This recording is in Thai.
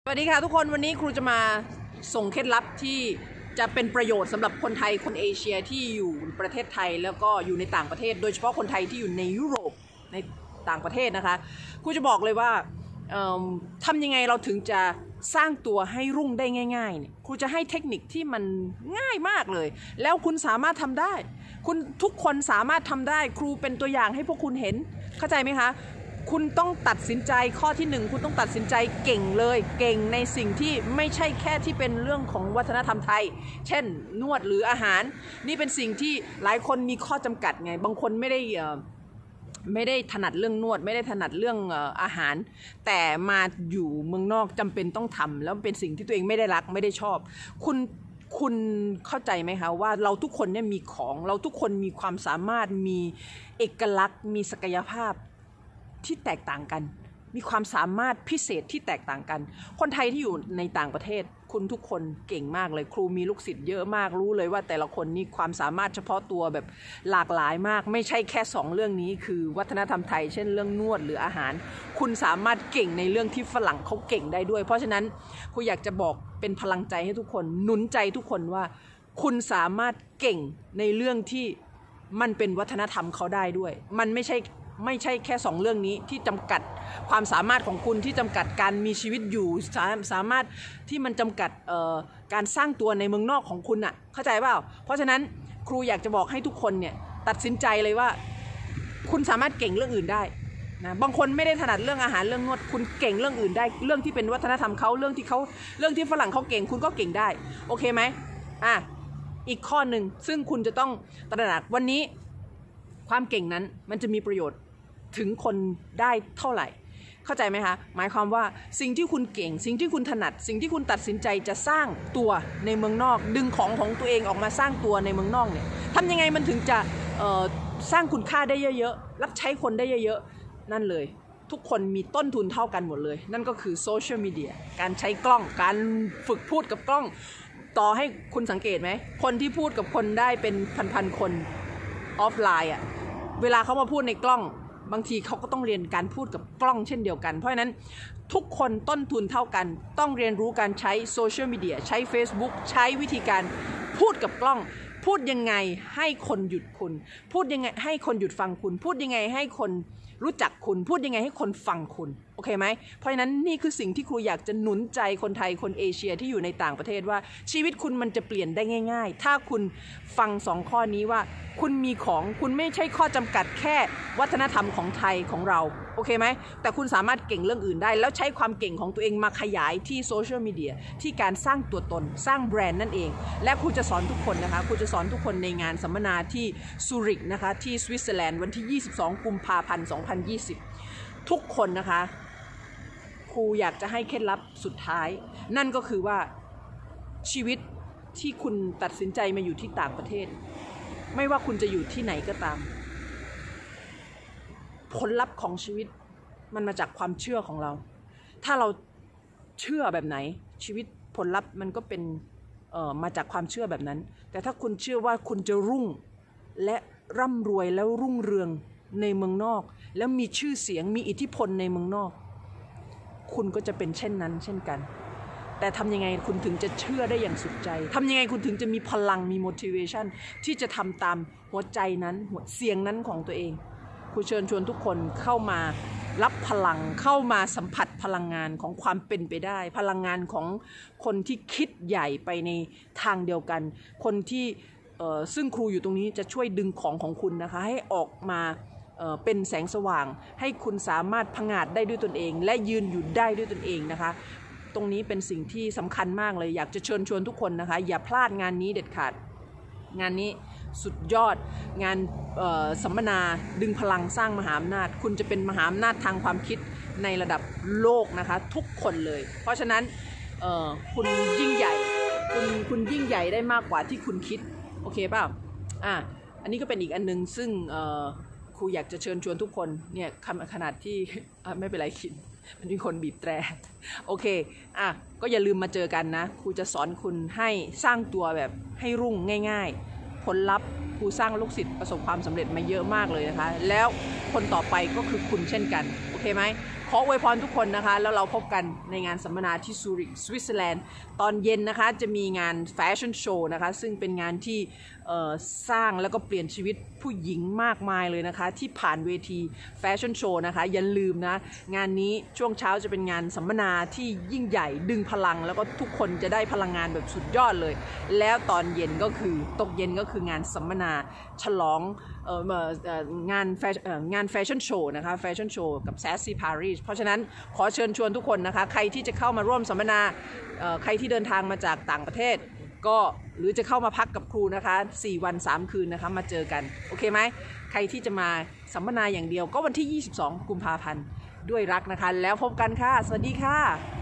สวัสดีค่ะทุกคนวันนี้ครูจะมาส่งเคล็ดลับที่จะเป็นประโยชน์สำหรับคนไทยคนเอเชียที่อยู่ประเทศไทยแล้วก็อยู่ในต่างประเทศโดยเฉพาะคนไทยที่อยู่ในยุโรปในต่างประเทศนะคะครูจะบอกเลยว่าทำยังไงเราถึงจะสร้างตัวให้รุ่งได้ง่ายๆเนี่ยครูจะให้เทคนิคที่มันง่ายมากเลยแล้วคุณสามารถทำได้คุณทุกคนสามารถทำได้ครูเป็นตัวอย่างให้พวกคุณเห็นเข้าใจไหมคะคุณต้องตัดสินใจข้อที่1คุณต้องตัดสินใจเก่งเลยเก่งในสิ่งที่ไม่ใช่แค่ที่เป็นเรื่องของวัฒนธรรมไทยเช่นนวดหรืออาหารนี่เป็นสิ่งที่หลายคนมีข้อจำกัดไงบางคนไม่ได้ถนัดเรื่องนวดไม่ได้ถนัดเรื่องอาหารแต่มาอยู่เมืองนอกจำเป็นต้องทำแล้วเป็นสิ่งที่ตัวเองไม่ได้รักไม่ได้ชอบคุณเข้าใจไหมคะว่าเราทุกคนเนี่ยมีของเราทุกคนมีความสามารถมีเอกลักษณ์มีศักยภาพที่แตกต่างกันมีความสามารถพิเศษที่แตกต่างกันคนไทยที่อยู่ในต่างประเทศคุณทุกคนเก่งมากเลยครูมีลูกศิษย์เยอะมากรู้เลยว่าแต่ละคนนี่ความสามารถเฉพาะตัวแบบหลากหลายมากไม่ใช่แค่2เรื่องนี้คือวัฒนธรรมไทยเช่นเรื่องนวดหรืออาหารคุณสามารถเก่งในเรื่องที่ฝรั่งเขาเก่งได้ด้วยเพราะฉะนั้นครูอยากจะบอกเป็นพลังใจให้ทุกคนหนุนใจทุกคนว่าคุณสามารถเก่งในเรื่องที่มันเป็นวัฒนธรรมเขาได้ด้วยมันไม่ใช่แค่2เรื่องนี้ที่จำกัดความสามารถของคุณที่จำกัดการมีชีวิตอยู่สามารถที่มันจำกัดการสร้างตัวในเมืองนอกของคุณอ่ะเข้าใจเปล่าเพราะฉะนั้นครูอยากจะบอกให้ทุกคนเนี่ยตัดสินใจเลยว่าคุณสามารถเก่งเรื่องอื่นได้นะบางคนไม่ได้ถนัดเรื่องอาหารเรื่องนวดคุณเก่งเรื่องอื่นได้เรื่องที่เป็นวัฒนธรรมเขาเรื่องที่ฝรั่งเขาเก่งคุณก็เก่งได้โอเคไหมอีกข้อหนึ่งซึ่งคุณจะต้องตระหนักวันนี้ความเก่งนั้นมันจะมีประโยชน์ถึงคนได้เท่าไหร่เข้าใจไหมคะหมายความว่าสิ่งที่คุณเก่งสิ่งที่คุณถนัดสิ่งที่คุณตัดสินใจจะสร้างตัวในเมืองนอกดึงของตัวเองออกมาสร้างตัวในเมืองนอกเนี่ยทำยังไงมันถึงจะสร้างคุณค่าได้เยอะๆรับใช้คนได้เยอะๆนั่นเลยทุกคนมีต้นทุนเท่ากันหมดเลยนั่นก็คือโซเชียลมีเดียการใช้กล้องการฝึกพูดกับกล้องต่อให้คุณสังเกตไหมคนที่พูดกับคนได้เป็นพันคนออฟไลน์เวลาเขามาพูดในกล้องบางทีเขาก็ต้องเรียนการพูดกับกล้องเช่นเดียวกันเพราะฉะนั้นทุกคนต้นทุนเท่ากันต้องเรียนรู้การใช้โซเชียลมีเดียใช้ Facebook ใช้วิธีการพูดกับกล้องพูดยังไงให้คนหยุดคุณพูดยังไงให้คนหยุดฟังคุณพูดยังไงให้คนรู้จักคุณพูดยังไงให้คนฟังคุณโอเคไหมเพราะฉะนั้นนี่คือสิ่งที่ครูอยากจะหนุนใจคนไทยคนเอเชียที่อยู่ในต่างประเทศว่าชีวิตคุณมันจะเปลี่ยนได้ง่ายๆถ้าคุณฟัง2ข้อนี้ว่าคุณมีของคุณไม่ใช่ข้อจำกัดแค่วัฒนธรรมของไทยของเราโอเคไหมแต่คุณสามารถเก่งเรื่องอื่นได้แล้วใช้ความเก่งของตัวเองมาขยายที่โซเชียลมีเดียที่การสร้างตัวตนสร้างแบรนด์นั่นเองและครูจะสอนทุกคนนะคะครูจะสอนทุกคนในงานสัมมนาที่ซูริกนะคะที่สวิตเซอร์แลนด์วันที่22กุมภาพันธ์2020ทุกคนนะคะครูอยากจะให้เคล็ดลับสุดท้ายนั่นก็คือว่าชีวิตที่คุณตัดสินใจมาอยู่ที่ต่างประเทศไม่ว่าคุณจะอยู่ที่ไหนก็ตามผลลัพธ์ของชีวิตมันมาจากความเชื่อของเราถ้าเราเชื่อแบบไหนชีวิตผลลัพธ์มันก็เป็นมาจากความเชื่อแบบนั้นแต่ถ้าคุณเชื่อว่าคุณจะรุ่งและร่ำรวยแล้วรุ่งเรืองในเมืองนอกแล้วมีชื่อเสียงมีอิทธิพลในเมืองนอกคุณก็จะเป็นเช่นนั้นเช่นกันแต่ทำยังไงคุณถึงจะเชื่อได้อย่างสุดใจทำยังไงคุณถึงจะมีพลังมี motivation ที่จะทำตามหัวใจนั้นหัวเสียงนั้นของตัวเองครูเชิญชวนทุกคนเข้ามารับพลังเข้ามาสัมผัสพลังงานของความเป็นไปได้พลังงานของคนที่คิดใหญ่ไปในทางเดียวกันคนที่ซึ่งครูอยู่ตรงนี้จะช่วยดึงของคุณนะคะให้ออกมาเป็นแสงสว่างให้คุณสามารถผงาดได้ด้วยตนเองและยืนอยู่ได้ด้วยตนเองนะคะตรงนี้เป็นสิ่งที่สำคัญมากเลยอยากจะเชิญชวนทุกคนนะคะอย่าพลาดงานนี้เด็ดขาดงานนี้สุดยอดงานสัมมนาดึงพลังสร้างมหาอำนาจคุณจะเป็นมหาอำนาจทางความคิดในระดับโลกนะคะทุกคนเลยเพราะฉะนั้นคุณยิ่งใหญ่คุณยิ่งใหญ่ได้มากกว่าที่คุณคิดโอเคเปล่าอันนี้ก็เป็นอีกอันนึงซึ่งครูอยากจะเชิญชวนทุกคนเนี่ยขนาดที่ไม่เป็นไรคิดมันมีคนบีบแตรโอเคก็อย่าลืมมาเจอกันนะครูจะสอนคุณให้สร้างตัวแบบให้รุ่งง่ายๆผลลัพธ์ครูสร้างลูกศิษย์ประสบความสำเร็จมาเยอะมากเลยนะคะแล้วคนต่อไปก็คือคุณเช่นกันโอเคไหมขออวยพรทุกคนนะคะแล้วเราพบกันในงานสัมมนาที่ซูริกสวิตเซอร์แลนด์ตอนเย็นนะคะจะมีงานแฟชั่นโชว์นะคะซึ่งเป็นงานที่สร้างแล้วก็เปลี่ยนชีวิตผู้หญิงมากมายเลยนะคะที่ผ่านเวทีแฟชั่นโชว์นะคะอย่าลืมนะงานนี้ช่วงเช้าจะเป็นงานสัมมนาที่ยิ่งใหญ่ดึงพลังแล้วก็ทุกคนจะได้พลังงานแบบสุดยอดเลยแล้วตอนเย็นก็คือตกเย็นก็คืองานสัมมนาฉลองงานแฟชั่นโชว์นะคะแฟชั่นโชว์กับ Sassy Paris เพราะฉะนั้นขอเชิญชวนทุกคนนะคะใครที่จะเข้ามาร่วมสัมมนาใครที่เดินทางมาจากต่างประเทศก็หรือจะเข้ามาพักกับครูนะคะ4 วัน 3 คืนนะคะมาเจอกันโอเคไหมใครที่จะมาสัมมนาอย่างเดียวก็วันที่22 กุมภาพันธ์ด้วยรักนะคะแล้วพบกันค่ะสวัสดีค่ะ